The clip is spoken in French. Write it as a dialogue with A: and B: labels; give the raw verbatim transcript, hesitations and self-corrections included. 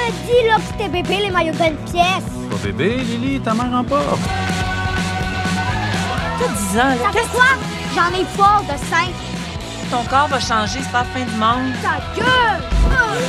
A: me dis là que c'était bébé les maillots de bonne pièce.
B: Pas bébé, Lily, ta mère en porte.
C: T'as dix ans, là.
A: Ça fait quoi? J'en ai fort de cinq.
C: Ton corps va changer, c'est pas la fin du monde.
A: Ta gueule!